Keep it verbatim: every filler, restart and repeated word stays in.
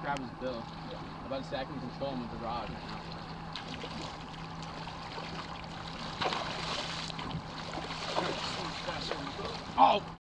grab his bill. I'm about to say I can control him with the rod right now. Oh!